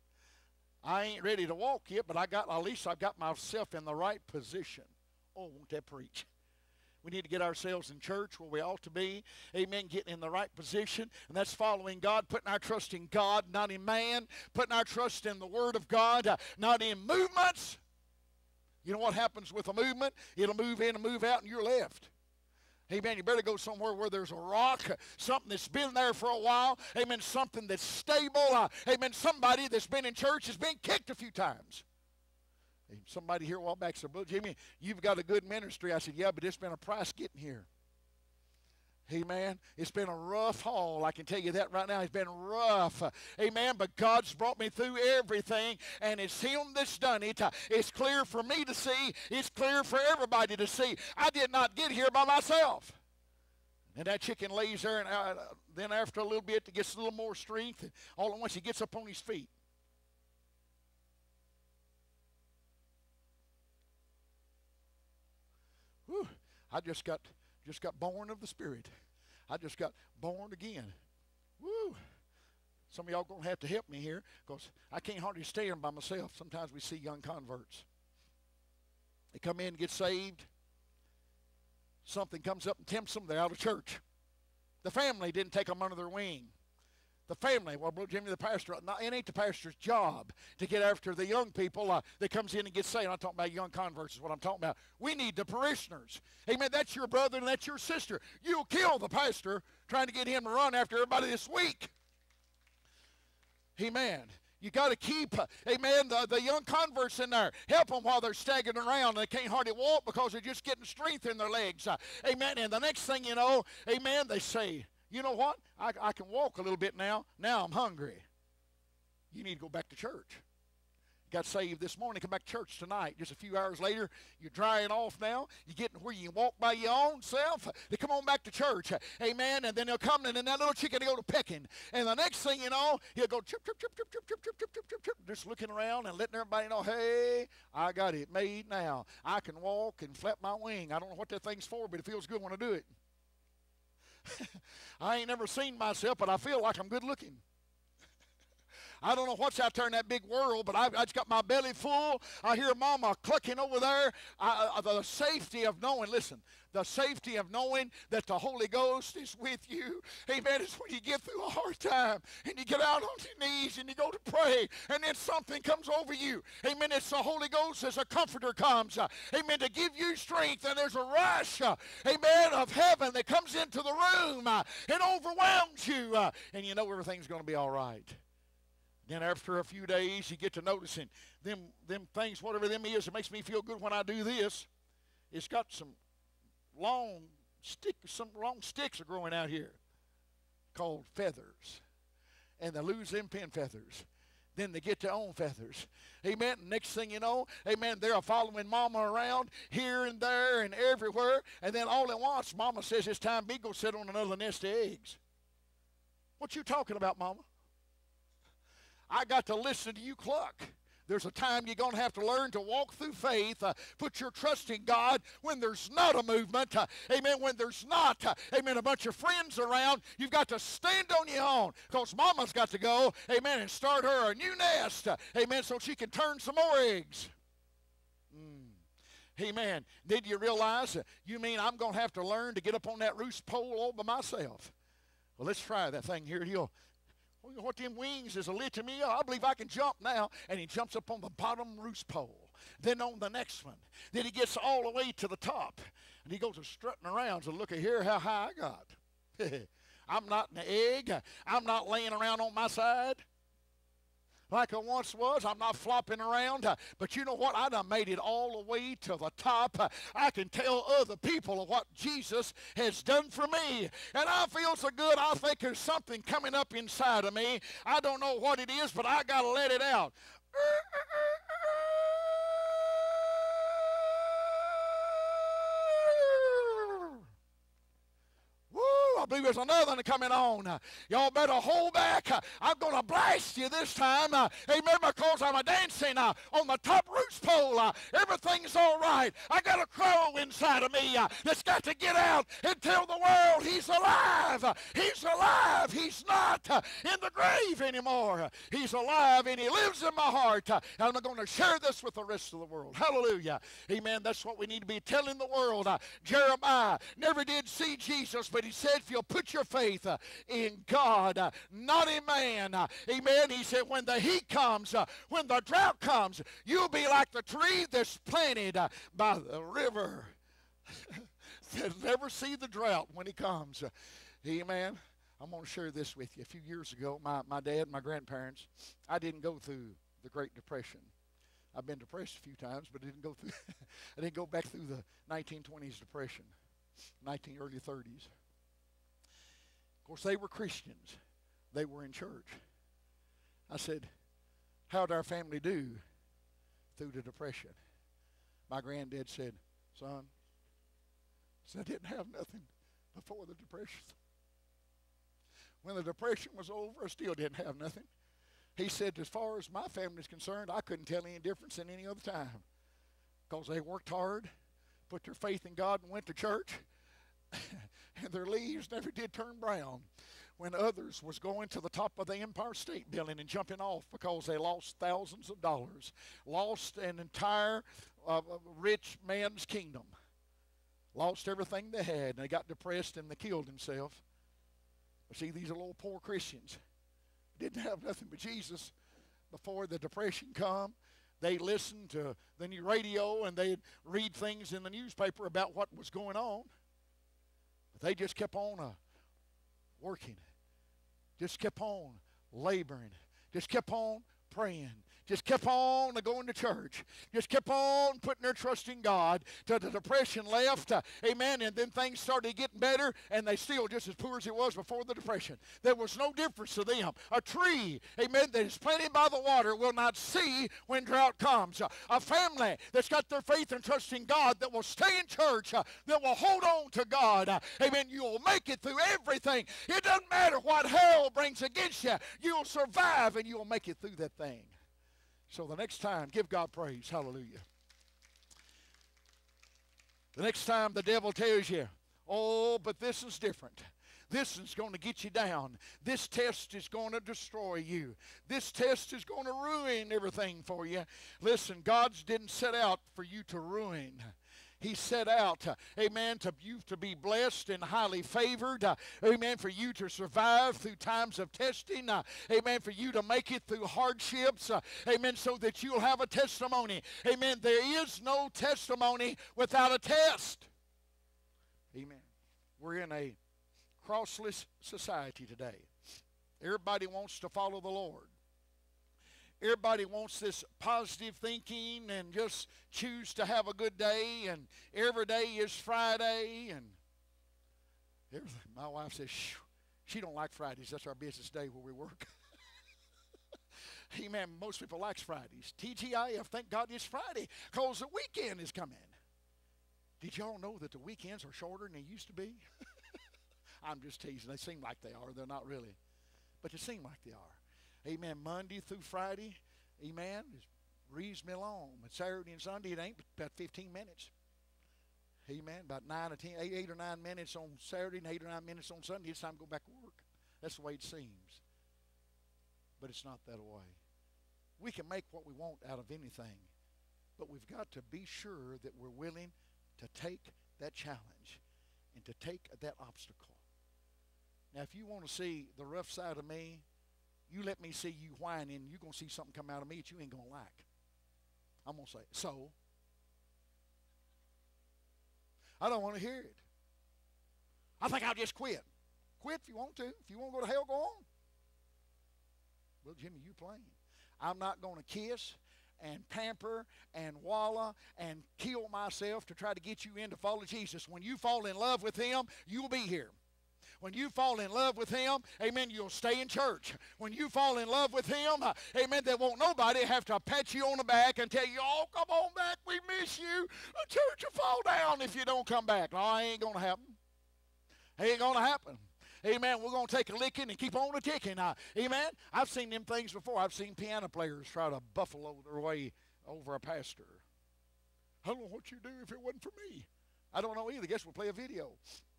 Speaker 1: I ain't ready to walk yet, but at least I've got myself in the right position. Oh, won't that preach? We need to get ourselves in church where we ought to be. Amen. Getting in the right position. And that's following God, putting our trust in God, not in man. Putting our trust in the Word of God, not in movements. You know what happens with a movement? It'll move in and move out and you're left. Amen. You better go somewhere where there's a rock, something that's been there for a while. Amen. Something that's stable. Amen. Somebody that's been in church has been kicked a few times. Somebody here a while back said, Brother Jimmy, you've got a good ministry. I said, yeah, but it's been a price getting here. Amen. It's been a rough haul. I can tell you that right now. It's been rough. Amen. But God's brought me through everything, and it's Him that's done it. It's clear for me to see. It's clear for everybody to see. I did not get here by myself. And that chicken lays there, and then after a little bit, it gets a little more strength, and all at once he gets up on his feet. Whew, I just got born of the Spirit. I just got born again. Woo! Some of y'all going to have to help me here because I can't hardly stand by myself. Sometimes we see young converts. They come in and get saved. Something comes up and tempts them. They're out of church. The family didn't take them under their wing. The family, well, Brother Jimmy, the pastor, it ain't the pastor's job to get after the young people that comes in and gets saved. I'm not talking about young converts is what I'm talking about. We need the parishioners. Amen. That's your brother and that's your sister. You'll kill the pastor trying to get him to run after everybody this week. Amen. You got to keep, amen, the young converts in there. Help them while they're staggering around. They can't hardly walk because they're just getting strength in their legs. Amen. And the next thing you know, amen, they say, you know what? I can walk a little bit now. Now I'm hungry. You need to go back to church. Got saved this morning, come back to church tonight. Just a few hours later, you're drying off now. You're getting where you can walk by your own self. They come on back to church. Amen. And then they'll come and then that little chicken will go to pecking. And the next thing you know, he'll go chirp, chirp, chirp, chirp, chirp, chirp, chirp, chirp, chirp, chirp, chirp, just looking around and letting everybody know, hey, I got it made now. I can walk and flap my wing. I don't know what that thing's for, but it feels good when I do it. I ain't never seen myself, but I feel like I'm good looking. I don't know what's out there in that big world, but I just got my belly full. I hear Mama clucking over there. The safety of knowing, listen, the safety of knowing that the Holy Ghost is with you. Amen. It's when you get through a hard time and you get out on your knees and you go to pray and then something comes over you. Amen. It's the Holy Ghost as a comforter comes. Amen. To give you strength, and there's a rush, amen, of heaven that comes into the room and overwhelms you. And you know everything's going to be all right. Then after a few days, you get to noticing them things, whatever them is, it makes me feel good when I do this. It's got some long sticks are growing out here called feathers. And they lose them pin feathers. Then they get their own feathers. Amen. Next thing you know, amen, they're following Mama around here and there and everywhere. And then all at once, Mama says it's time me go sit on another nest of eggs. What you talking about, Mama? I got to listen to you cluck. There's a time you're going to have to learn to walk through faith, put your trust in God when there's not a movement, amen, when there's not, amen, a bunch of friends around. You've got to stand on your own because Mama's got to go, amen, and start her a new nest, amen, so she can turn some more eggs. Amen. Did you realize, you mean I'm going to have to learn to get up on that roost pole all by myself? Well, let's try that thing here. What them wings is a lit to me. I believe I can jump now. And he jumps up on the bottom roost pole. Then on the next one. Then he gets all the way to the top. And he goes strutting around. So look at here how high I got. I'm not an egg. I'm not laying around on my side like I once was. I'm not flopping around. But you know what? I done made it all the way to the top. I can tell other people of what Jesus has done for me. And I feel so good. I think there's something coming up inside of me. I don't know what it is, but I got to let it out. I believe there's another one coming on. Y'all better hold back. I'm going to blast you this time. Amen, because I'm dancing on the top roost pole. Everything's all right. I got a crow inside of me that's got to get out and tell the world he's alive. He's alive. He's not in the grave anymore. He's alive and he lives in my heart. And I'm going to share this with the rest of the world. Hallelujah. Amen. That's what we need to be telling the world. Jeremiah never did see Jesus, but he said, if you'll put your faith in God, not in man, amen, he said, when the heat comes, when the drought comes, you'll be like the tree that's planted by the river. They'll never see the drought when he comes. Amen. I'm going to share this with you. A few years ago, my dad and my grandparents, I didn't go through the Great Depression. I've been depressed a few times, but I didn't go back through the 1920s depression, early 30s. Of course, they were Christians. They were in church. I said, how'd our family do through the depression? My granddad said, son, I didn't have nothing before the depression. When the depression was over, I still didn't have nothing. He said, as far as my family is concerned, I couldn't tell any difference than any other time because they worked hard, put their faith in God, and went to church. And their leaves never did turn brown when others was going to the top of the Empire State Building and jumping off because they lost thousands of dollars, lost an entire rich man's kingdom, lost everything they had, and they got depressed and they killed themselves. But see, these are little poor Christians. Didn't have nothing but Jesus before the depression come. They listened to the new radio and they'd read things in the newspaper about what was going on. They just kept on working, just kept on laboring, just kept on praying, just kept on going to church, just kept on putting their trust in God till the depression left, amen, and then things started getting better, and they still just as poor as it was before the depression. There was no difference to them. A tree, amen, that is planted by the water will not see when drought comes. A family that's got their faith and trust in God that will stay in church, that will hold on to God, amen, you'll make it through everything. It doesn't matter what hell brings against you. You'll survive and you'll make it through that thing. So the next time, give God praise. Hallelujah. The next time the devil tells you, oh, but this is different. This is going to get you down. This test is going to destroy you. This test is going to ruin everything for you. Listen, God didn't set out for you to ruin. He set out, amen, to you to be blessed and highly favored, amen, for you to survive through times of testing, amen, for you to make it through hardships, amen, so that you'll have a testimony. Amen. There is no testimony without a test. Amen. We're in a crossless society today. Everybody wants to follow the Lord. Everybody wants this positive thinking and just choose to have a good day, and every day is Friday, and everything. My wife says she don't like Fridays. That's our business day where we work. Amen. Most people like Fridays. TGIF, thank God it's Friday because the weekend is coming. Did y'all know that the weekends are shorter than they used to be? I'm just teasing. They seem like they are. They're not really. But they seem like they are. Amen. Monday through Friday, amen, is reasonably long. But Saturday and Sunday, it ain't about 15 minutes. Amen. About 9 or 10, 8 or 9 minutes on Saturday and 8 or 9 minutes on Sunday. It's time to go back to work. That's the way it seems. But it's not that way. We can make what we want out of anything. But we've got to be sure that we're willing to take that challenge and to take that obstacle. Now, if you want to see the rough side of me, you let me see you whining, you're going to see something come out of me that you ain't going to like. I'm going to say, so? I don't want to hear it. I think I'll just quit. Quit if you want to. If you want to go to hell, go on. Well, Jimmy, you playing. I'm not going to kiss and pamper and wallow and kill myself to try to get you in to follow Jesus. When you fall in love with him, you'll be here. When you fall in love with him, amen, you'll stay in church. When you fall in love with him, amen, there won't nobody have to pat you on the back and tell you, oh, come on back, we miss you. The church will fall down if you don't come back. No, it ain't going to happen. It ain't going to happen. Amen, we're going to take a licking and keep on a ticking. Amen, I've seen them things before. I've seen piano players try to buffalo their way over a pastor. I don't know what you'd do if it wasn't for me. I don't know either. Guess we'll play a video.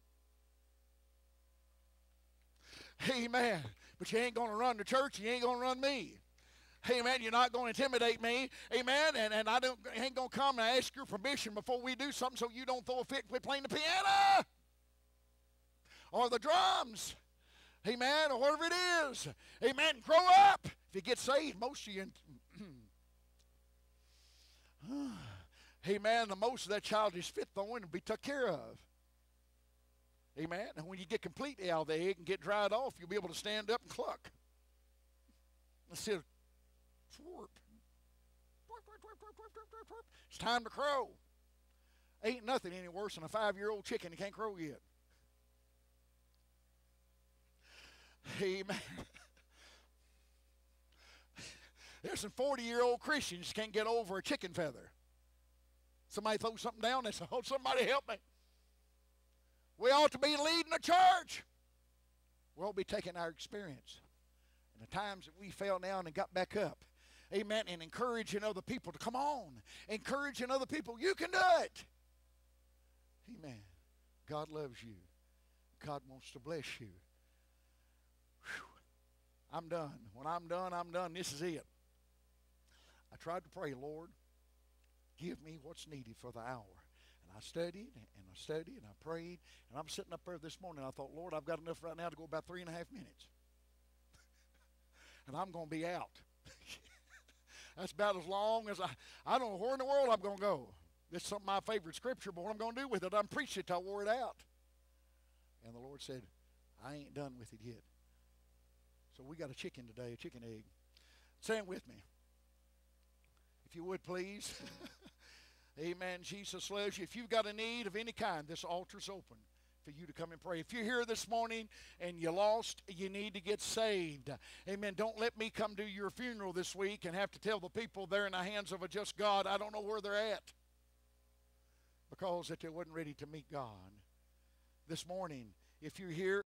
Speaker 1: Amen. But you ain't going to run the church. You ain't going to run me. Amen. You're not going to intimidate me. Amen. And I ain't going to come and ask your permission before we do something so you don't throw a fit with playing the piano or the drums. Amen. Or whatever it is. Amen. Grow up. If you get saved, most of you. Amen. The most of that childish fit throwing will be took care of. Amen. And when you get completely out of the egg and get dried off, you'll be able to stand up and cluck. Instead of twerp. It's time to crow. Ain't nothing any worse than a 5-year-old chicken that can't crow yet. Amen. There's some 40-year-old Christians can't get over a chicken feather. Somebody throw something down, they say, oh, somebody help me. We ought to be leading the church. We ought to be taking our experience and the times that we fell down and got back up. Amen. And encouraging other people to come on. Encouraging other people. You can do it. Amen. God loves you. God wants to bless you. Whew. I'm done. When I'm done, I'm done. This is it. I tried to pray, Lord, give me what's needed for the hour. I studied, and I studied, and I prayed, and I'm sitting up there this morning, I thought, Lord, I've got enough right now to go about 3.5 minutes. And I'm going to be out. That's about as long as I don't know where in the world I'm going to go. This is some of my favorite scripture, but what I'm going to do with it, I'm preaching it till I wore it out. And the Lord said, I ain't done with it yet. So we got a chicken today, a chicken egg. Say it with me. If you would, please. Amen. Jesus loves you. If you've got a need of any kind, this altar's open for you to come and pray. If you're here this morning and you're lost, you need to get saved. Amen. Don't let me come to your funeral this week and have to tell the people they're in the hands of a just God, I don't know where they're at, because that they wasn't ready to meet God. This morning, if you're here